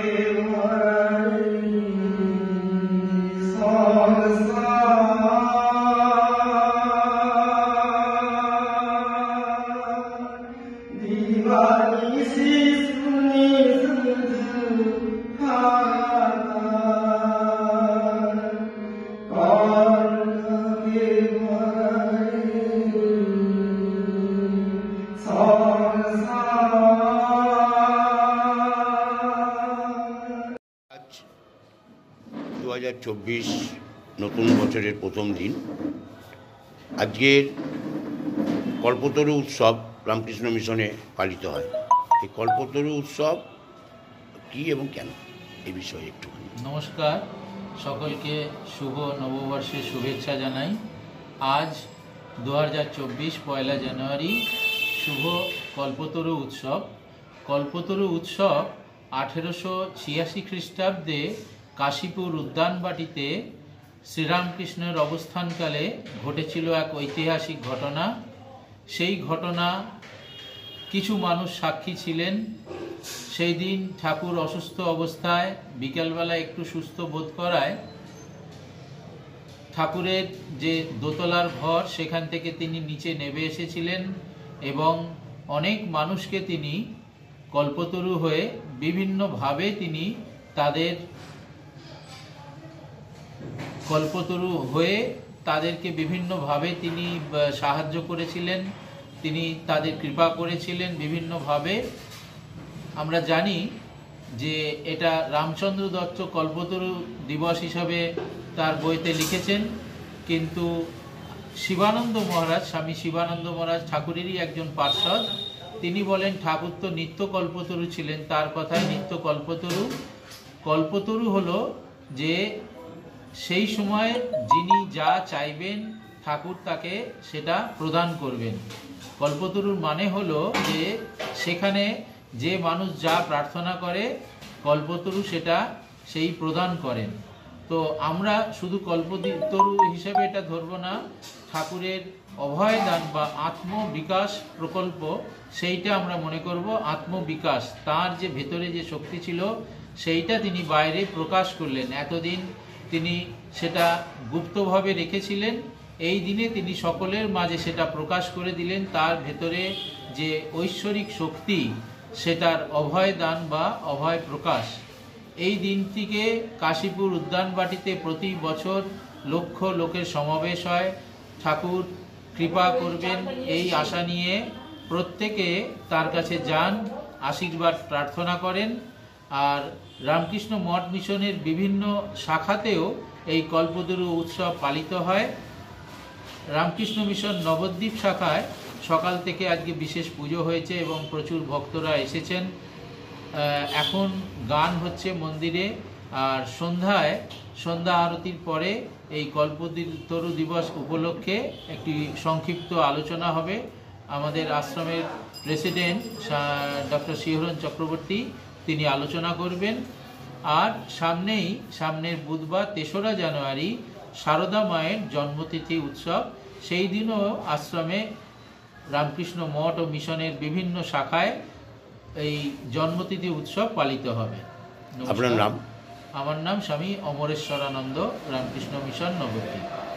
আজ 2024 নতুন বছরের প্রথম দিন। আজকের কল্পতরু উৎসব রামকৃষ্ণ মিশনে পালিত হয়। এই কল্পতরু উৎসব কী এবং কেন, এই বিষয়ে একটুখানি। নমস্কার, সকলকে শুভ নববর্ষের শুভেচ্ছা জানাই। আজ 2024 পয়লা জানুয়ারি শুভ কল্পতরু উৎসব। কল্পতরু উৎসব 1886 খ্রিস্টাব্দে কাশীপুর উদ্যানবাটিতে শ্রীরামকৃষ্ণের অবস্থানকালে ঘটেছিল এক ঐতিহাসিক ঘটনা। সেই ঘটনা কিছু মানুষ সাক্ষী ছিলেন। সেই দিন ঠাকুর অসুস্থ অবস্থায় বিকেলবেলা একটু সুস্থ বোধ করায় ঠাকুরের যে দোতলার ঘর সেখান থেকে তিনি নিচে নেমে এসেছিলেন এবং অনেক মানুষকে তিনি কল্পতরু হয়ে বিভিন্নভাবে তিনি তাদেরকে বিভিন্নভাবে তিনি সাহায্য করেছিলেন, তিনি তাদের কৃপা করেছিলেন বিভিন্নভাবে। আমরা জানি যে এটা রামচন্দ্র দত্ত কল্পতরু দিবস হিসাবে তার বইতে লিখেছেন, কিন্তু শিবানন্দ মহারাজ, স্বামী শিবানন্দ মহারাজ ঠাকুরেরই একজন পার্ষদ, তিনি বলেন ঠাকুর তো নিত্য কল্পতরু ছিলেন। তার কথায় নিত্য কল্পতরু। কল্পতরু হলো যে সেই সময় যিনি যা চাইবেন ঠাকুর তাকে সেটা প্রদান করবেন। কল্পতরুর মানে হলো যে সেখানে যে মানুষ যা প্রার্থনা করে কল্পতরু সেটা সেই প্রদান করেন। তো আমরা শুধু কল্পতরু হিসেবে এটা ধরব না, ঠাকুরের অভয়দান বা আত্মবিকাশ প্রকল্প সেইটা আমরা মনে করব আত্মবিকাশ। তার যে ভেতরে যে শক্তি ছিল সেইটা তিনি বাইরে প্রকাশ করলেন। এতদিন তিনি সেটা গুপ্তভাবে রেখেছিলেন, এই দিনে তিনি সকলের মাঝে সেটা প্রকাশ করে দিলেন। তার ভেতরে যে ঐশ্বরিক শক্তি সেটার অভয় দান বা অভয় প্রকাশ। এই দিনটিকে কাশীপুর উদ্যানবাটিতে প্রতি বছর লক্ষ লোকের সমাবেশ হয়। ঠাকুর কৃপা করবেন এই আশা নিয়ে প্রত্যেকে তার কাছে যান, আশীর্বাদ প্রার্থনা করেন। আর রামকৃষ্ণ মঠ মিশনের বিভিন্ন শাখাতেও এই কল্পতরু উৎসব পালিত হয়। রামকৃষ্ণ মিশন নবদ্বীপ শাখায় সকাল থেকে আজকে বিশেষ পুজো হয়েছে এবং প্রচুর ভক্তরা এসেছেন। এখন গান হচ্ছে মন্দিরে, আর সন্ধ্যা আরতির পরে এই কল্পতরু দিবস উপলক্ষে একটি সংক্ষিপ্ত আলোচনা হবে। আমাদের আশ্রমের প্রেসিডেন্ট ডক্টর শিহরণ চক্রবর্তী তিনি আলোচনা করবেন। আর সামনের বুধবার 3রা জানুয়ারি সারদা মায়ের জন্মতিথি উৎসব। সেই দিনও আশ্রমে রামকৃষ্ণ মঠ ও মিশনের বিভিন্ন শাখায় এই জন্মতিথি উৎসব পালিত হবে। আপনার নাম? আমার নাম স্বামী অমরেশ্বরানন্দ, রামকৃষ্ণ মিশন নবদ্বীপ।